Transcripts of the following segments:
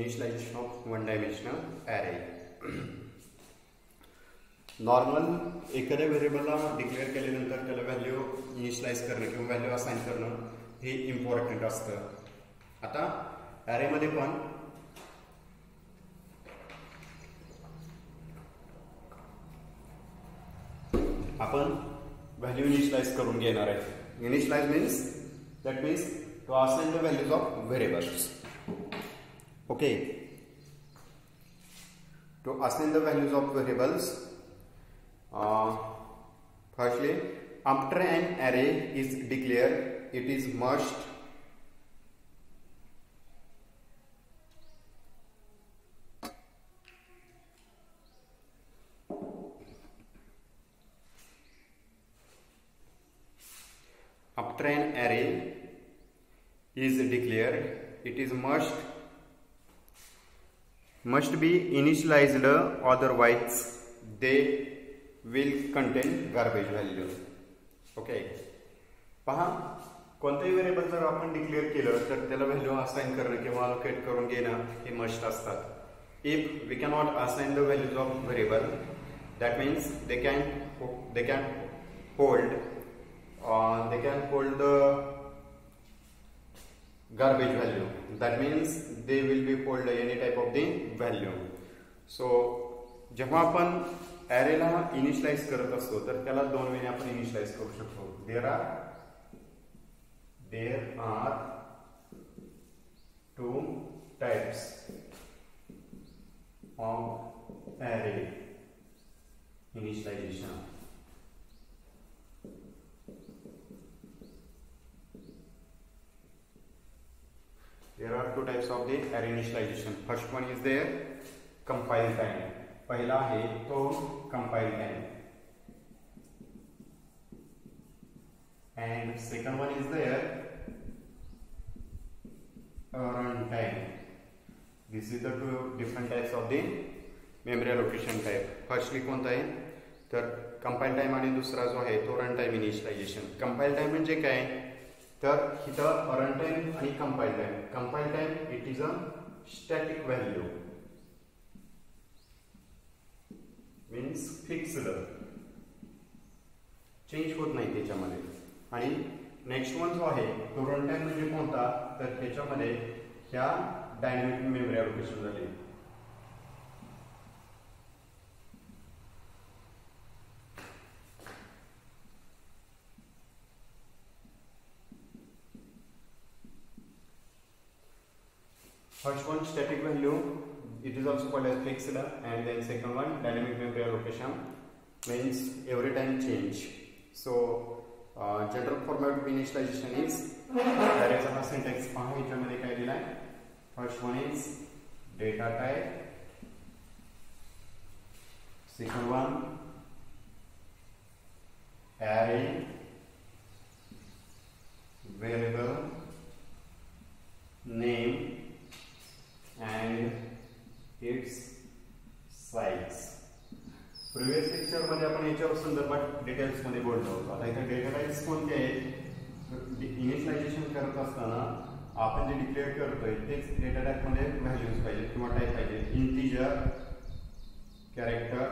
initialization of one dimensional array. Normal एखाद्या व्हेरिएबलला declare केल्यानंतर त्याला व्हॅल्यू इनिशियलाइज करणं किंवा व्हॅल्यू असाइन करणं हे इम्पॉर्टंट असतं. आता ॲरेमध्ये पण आपण व्हॅल्यू इनिशियलाइज करून घेणार आहे. Initialize means that means to assign the values of variables. Okay, to assign the values of variables. Firstly, after an array is declared, it is must after an array is declared, it is must be initialized, otherwise they will contain garbage value. Okay, पहा कोणतेही variable जर आपण declare केलं तर त्याला value assign करणं किंवा allocate करून घेणं हे मस्ट असतात. If we cannot assign the values of variable, that means they can hold the garbage value. That means they will be hold any type of the value. So जेव्हा आपण ॲरेला initialise करत असतो तर त्याला दोन वेने आपण इनिशियलाइज करू शकतो. There are two types of array initialization. There are two types of the array initialization. First one is there compile time. पहला है तो compile time, and second one is there run time. This is the two different types of the memory allocation type. Firstly कोणता आहे तर compile time आणि दुसरा जो आहे तो run time initialization. Compile time म्हणजे काय तर इथं रन टाइम आणि compile time. Compile time it is a static value, means fixed, change होत नाही त्याच्यामध्ये. आणि नेक्स्ट वन जो आहे तो रन टाइम म्हणजे कोणता तर त्याच्यामध्ये ह्या डायनॅमिक मेमरी अलोकेशन झाली. First one static value, it is also called as fixed, and then second one dynamic memory allocation, means every time change. So general format of initialization is there is a syntax. पहा याच्यामध्ये काय दिलाय. First one is data type, second one array, variable name and its size. Previous lecture मध्ये आपण याच्या संदर्भात details मध्ये बोललो होतो. आता इथे डेटा टाइप्स कोणते आहेत इनिशियलायझेशन करत असताना आपण जे डिक्लेअर करतोय तेच डेटा टाइप मध्ये व्हॅल्यूज पाहिजे किंवा टाइप पाहिजे. Integer, character,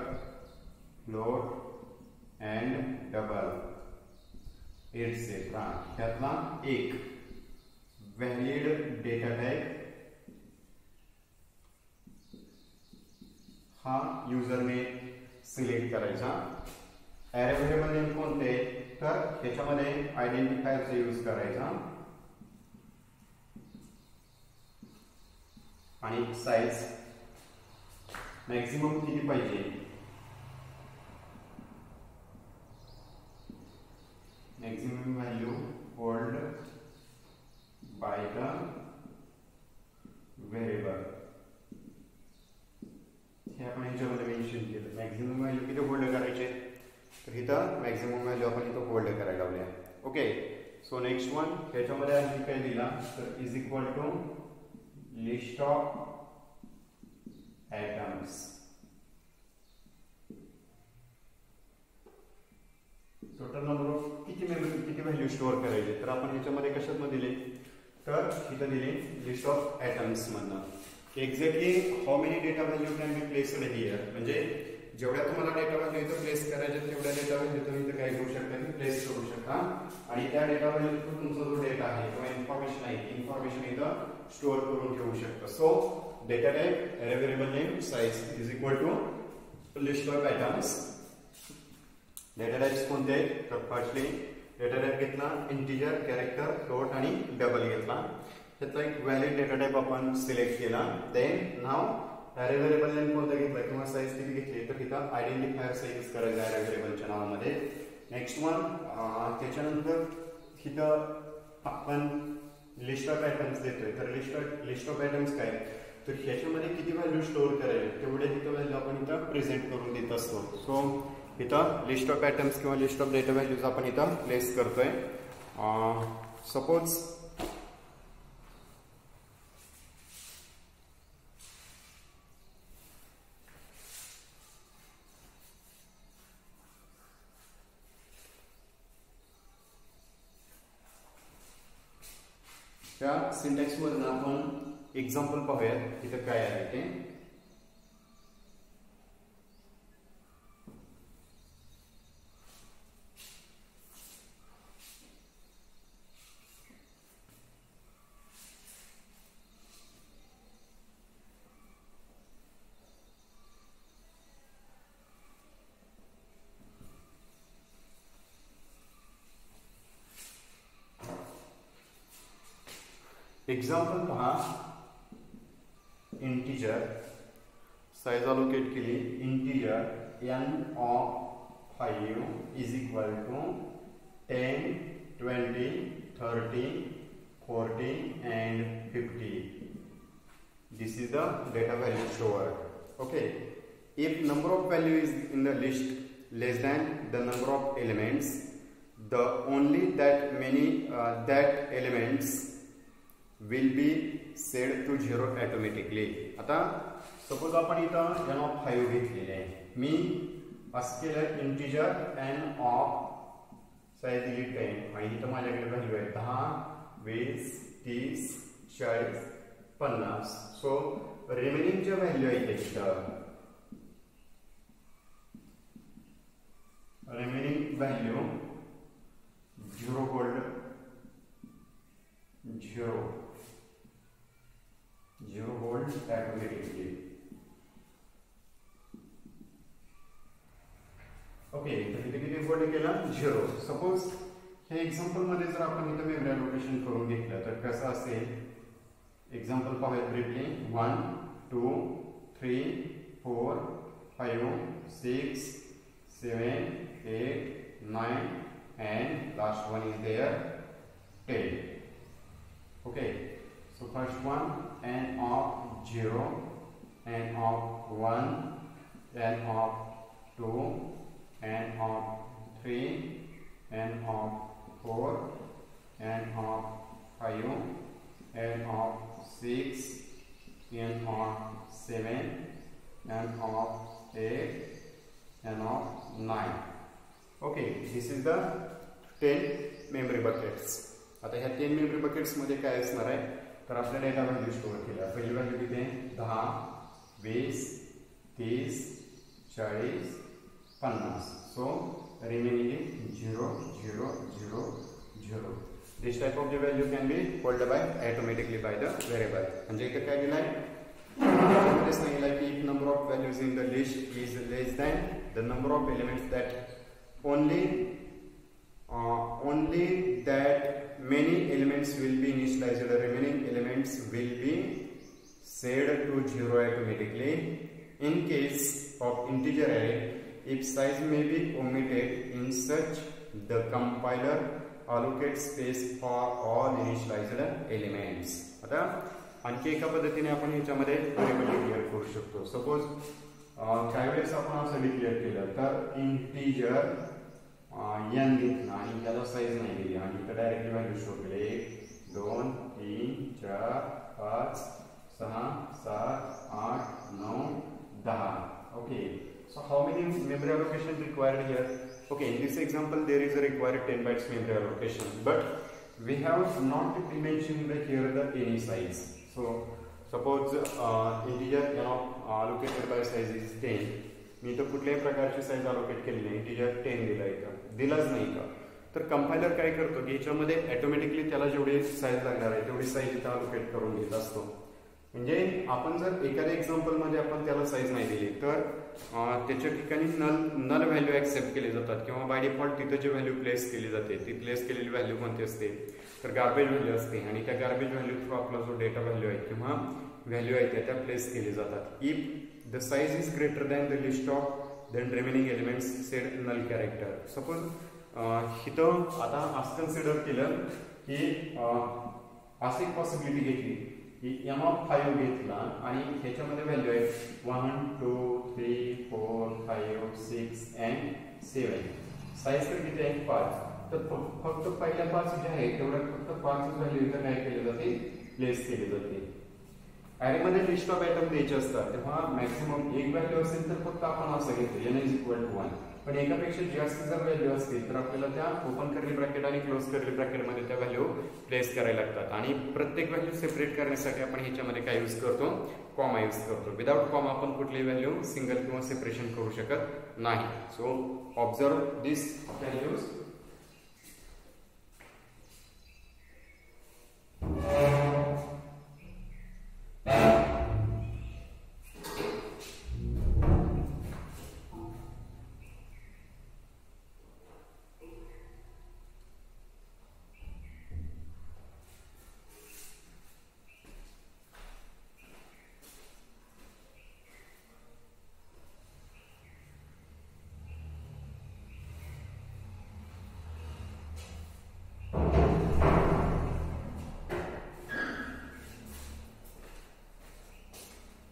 float and double etcetera. त्यातला एक व्हॅलिड डेटा टाइप हा युजरने सिलेक्ट करायचा. ॲरे व्हेरिएबल नेम कोणते तर त्याच्यामध्ये आयडेंटिफायरचा यूज करायचा आणि साइज मॅक्सिमम किती पाहिजे maximum value hold by the variable. हे आपण याच्यामध्ये मेन्शन केलं. मॅक्झिमम व्हॅल्यू किती होल्ड करायचे तर इथं मॅक्झिमम व्हॅल्यू आपण इथं होल्ड करायला लावल्या. ओके, सो नेक्स्ट वन ह्याच्यामध्ये आणखी काय दिला तर is equal to list of atoms. Total number of किती व्हॅल्यू स्टोअर करायचे तर आपण ह्याच्यामध्ये कशात दिले तर इथं दिले लिस्ट ऑफ ॲटम्स मधनं. Exactly how many data value can be placed here, म्हणजे जेवढ्या तुम्हाला डेटा व्हॅल्यू इथं प्लेस करायचे तेवढ्या डेटा व्हॅल्यू तुम्ही इथं काय करू शकता की प्लेस करू शकता आणि त्या डेटा व्हॅल्यू तुमचा जो डेटा आहे किंवा इन्फॉर्मेशन आहे इन्फॉर्मेशन इथं स्टोअर करून ठेवू शकता. So data type array variable name size is equal to list of items. Data types कोणते आहेत तर फर्स्टली डेटा टाइप घेतला इंटिजर, कॅरेक्टर, फ्लोट आणि डबल घेतला. त्यातला एक व्हॅलिड डेटा टाइप आपण सिलेक्ट केला. देन नाव array variable name कोणता घेतला किंवा साइज किती घेतली तर तिथं आयडेंटिफायर साइज करायचं array variable च्या नावामध्ये. नेक्स्ट वन त्याच्यानंतर तिथं आपण लिस्ट ऑफ आयटम्स देतोय तर लिस्ट ऑफ आयटम्स काय तर ह्याच्यामध्ये किती व्हॅल्यू स्टोअर करायचे तेवढे तिथं व्हॅल्यू आपण इथं प्रेझेंट करून देत असतो. सो इथं लिस्ट ऑफ आयटम्स किंवा लिस्ट ऑफ डेटा व्हॅल्यूज आपण इथं प्लेस करतोय. सपोज त्या सिंटॅक्स वरून आपण एक्झाम्पल पाहूयात तिथं काय आहे ते. एक्झाम्पल पहा इंटिजर साइज अलोकेट केली integer n of 5 is equal to 10, 20, 30, 40 and 50. This is the data value stored. Okay, if number of value is in the list less than the number of elements, the only that many that elements will be set to 0 automatically. आता suppose आपण इथं n of 5 घेतलेले आहे. मी असं केलं integer n of size दिली 10 आणि इथं माझ्याकडे व्हॅल्यू आहे 10, 20, 30, 40, 50. सो रिमेनिंग जे व्हॅल्यू आहे इथं remaining value 0 hold 0 hold automatically. Okay तर इथे किती होल्ड केला 0. सपोज हे एक्झाम्पल मध्ये जर आपण इथं मेमरी अलोकेशन करून घेतलं तर कसं असेल एक्झाम्पल पाहूया briefly. 1, 2, 3, 4, 5, 6, 7, 8, 9 and last one is there 10. Okay, so first one n of 0, n of 1, n of 2, n of 3, n of 4, n of 5, n of 6, n of 7, n of 8, n of 9. Okay, this is the 10 memory buckets. आता ह्या 10 memory buckets मध्ये काय असणार आहे तर आपल्या data value store केल्या. पहिली व्हॅल्यू किती आहे 10, 20, 30, 40, 50. So remaining is 0, 0, 0, 0. This type of the value can be hold by automatically by the variable. म्हणजे इथे काय दिलाय सांगितलं की if number of values in the list is less than the number of elements that only that many elements will be initialized, the remaining elements will be set to 0 automatically. In case of integer array, if size may be omitted in such, the compiler allocates space for all initialized elements. आता आणखी एका पद्धतीने आपण ह्याच्यामध्ये variable declare करू शकतो. Suppose त्यावेळेस आपण असं डिक्लेअर केलं तर इंटिजर n घेतला आणि त्याला साइज नाही दिली आणि इथं डायरेक्टली व्हॅल्यू शो केले 1, 2, 3, 4, 5, 6, 7, 8, 9, 10. Okay, so how many memory allocation required here? Okay, in this example there is a required 10 bytes memory allocation, but we have not mentioned here the any size. So suppose integer allocated by size is 10. मी तर कुठल्याही प्रकारची size allocate केली नाही, integer 10 दिला इथं, दिलाच नाही का. तर कंपायलर काय करतो की याच्यामध्ये ऑटोमॅटिकली त्याला जेवढी साईज लागणार आहे तेवढी साईज इथं अलोकेट करून घेत असतो. म्हणजे आपण जर एखाद्या एक्झाम्पलमध्ये आपण त्याला साईज नाही दिली तर त्याच्या ठिकाणी नल व्हॅल्यू ऍक्सेप्ट केली जातात किंवा बाय डिफॉल्ट तिथं जी व्हॅल्यू प्लेस केली जाते ती प्लेस केलेली व्हॅल्यू कोणती असते तर गार्बेज व्हॅल्यू असते. आणि त्या गार्बेज व्हॅल्यू थ्रू आपला जो डेटा व्हॅल्यू आहे किंवा व्हॅल्यू आहे त्या प्लेस केली जातात. If the size is greater than the list of then remaining elements said null character. Suppose इथं आता असं कन्सिडर केलं की अशी पॉसिबिलिटी घेतली की M5 घेतला आणि ह्याच्यामध्ये व्हॅल्यू आहे 1 2 3 4 5 6 अँड 7. साईज तर किती आहे 5. तर फक्त पहिल्या 5 जे आहे तेवढ्या फक्त 5 व्हॅल्यू इथं काय केली जाते प्लेस केली जाते. ॲरेमध्ये लिस्ट ऑफ आयटम द्यायचे असतात तेव्हा मॅक्सिमम एक व्हॅल्यू असेल तर फक्त आपण असं घेतो n = 1. पण एकापेक्षा जास्त जर व्हॅल्यू असतील तर आपल्याला त्या ओपन कर्ली ब्रॅकेट आणि क्लोज कर्ली ब्रॅकेट मध्ये त्या व्हॅल्यू प्लेस करायला लागतात. आणि प्रत्येक व्हॅल्यू सेपरेट करण्यासाठी आपण ह्याच्यामध्ये काय यूज करतो कॉमा यूज करतो. विदाउट कॉमा आपण कुठलीही व्हॅल्यू सिंगल किंवा सेपरेशन करू शकत नाही. So observe this values.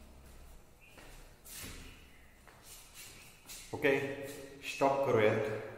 Okay, stop करूयात.